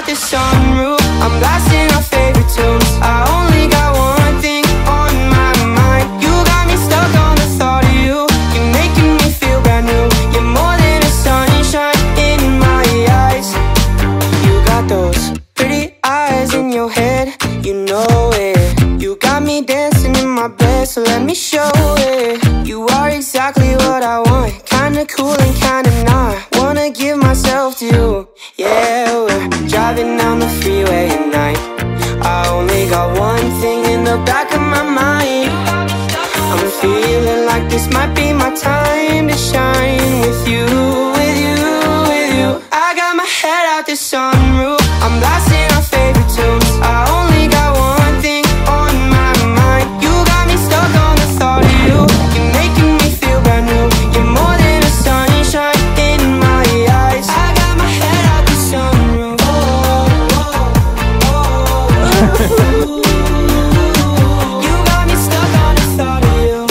the sunroof, I'm blasting our favorite tunes. I only got one thing on my mind. You got me stuck on the thought of you. You're making me feel brand new. You're more than a sunshine in my eyes. You got those pretty eyes in your head, you know it. You got me dancing in my bed, so let me show it. You are exactly what I want, kinda cool and kinda not. Wanna give myself to you. Yeah, we're driving down the freeway at night. I only got one thing in the back of my mind. I'm feeling like this might be my time to shine with you, with you, with you. I got my head out the sunroof, I'm blasting our favorite tunes. I only got one thing on my mind. You got me stuck on the thought of you. You're making me feel brand new. You're more than a sunshine in my eyes. I got my head out the sunroof. Oh, oh, oh. You got me stuck on the thought of you.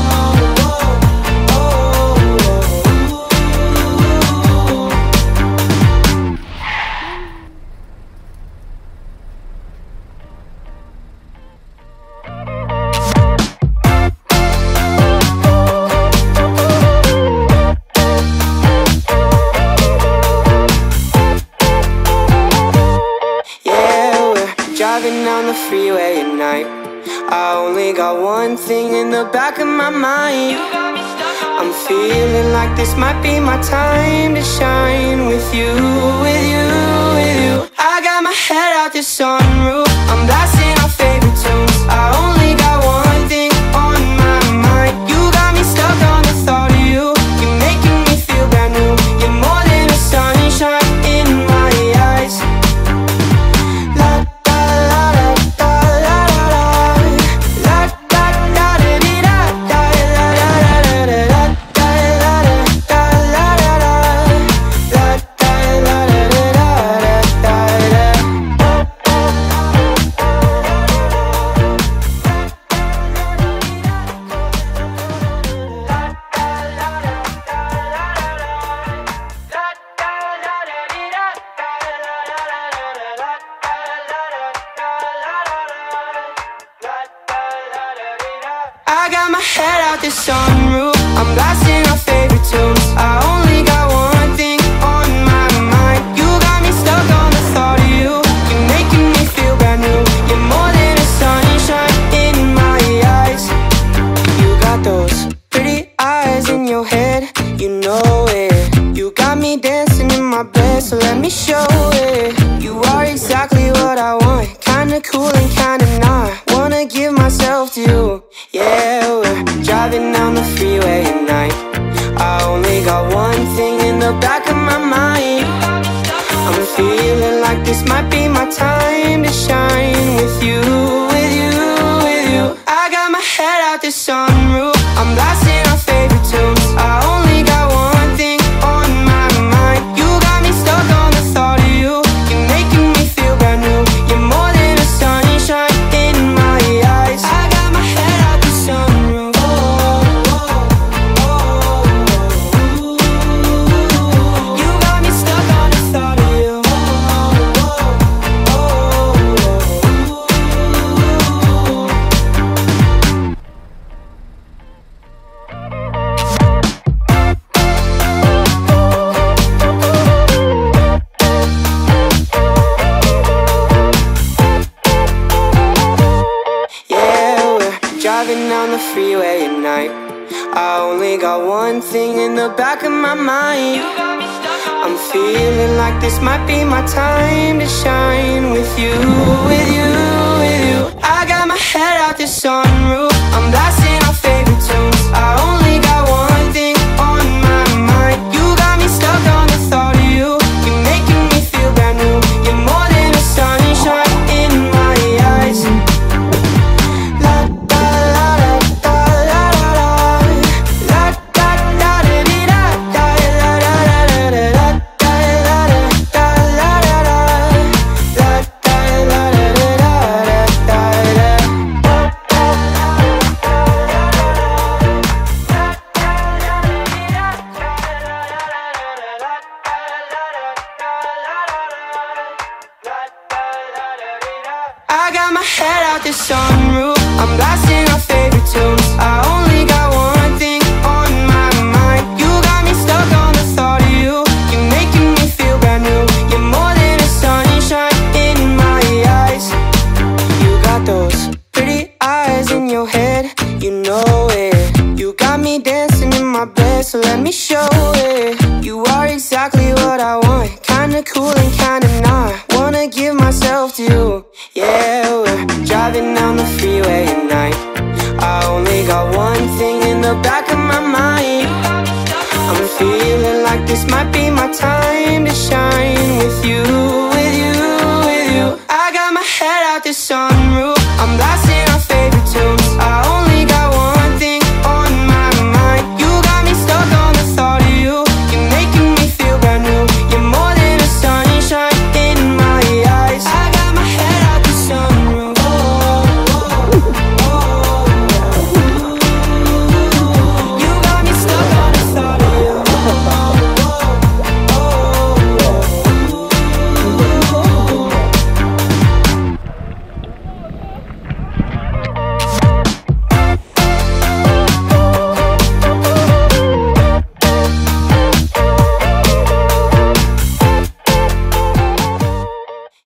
Driving down the freeway at night. I only got one thing in the back of my mind. I'm feeling like this might be my time to shine with you, with you, with you. I got my head out the sunroof, I'm blasting our favorite tunes. I only got one thing on my mind. You got me stuck on the thought of you. You're making me feel brand new. You're more than a sunshine in my eyes. I got my head out the sunroof, I'm blasting our favorite tunes. I only got one thing on my mind. You got me stuck on the thought of you. You're making me feel brand new. You're more than a sunshine in my eyes. You got those pretty eyes in your head, you know it. You got me dancing in my bed, so let me show it. You are exactly what I want, kinda cool and kinda not. Wanna give myself to you. Yeah, we're driving down the freeway at night. I only got one thing in the back of my mind. I'm feeling like this might be my time to shine with you, with you, with you. I got my head out the sunroof, I'm blasting our favorite tunes. I only got one thing on my mind. You got me stuck on the thought of you. You're making me feel brand new. You're more than a sunshine in my eyes. I got my head out the sunroof. Oh, oh, oh, oh. You got me stuck on the thought of you. Oh, oh, driving down the freeway at night. I only got one thing in the back of my mind. I'm feeling like this might be my time to shine with you, with you, with you. I got my head out the sunroof, I'm blasting our favorite tunes. I only got one thing on my mind. You got me stuck on the thought of you. You're making me feel brand new. You're more than a sunshine in my eyes. I got my head out the sunroof, I'm blasting our favorite tunes. I only got one thing on my mind. You got me stuck on the thought of you. You're making me feel brand new. You're more than a sunshine in my eyes. You got those pretty eyes in your head, you know it. You got me dancing in my bed, so let me show it. You are exactly what I want, kinda cool and kinda not. Wanna give myself to you. Yeah, we're driving down the freeway at night. I only got one thing in the back of my mind. I'm feeling like this might be my time to shine with you, with you, with you. I got my head out the sun.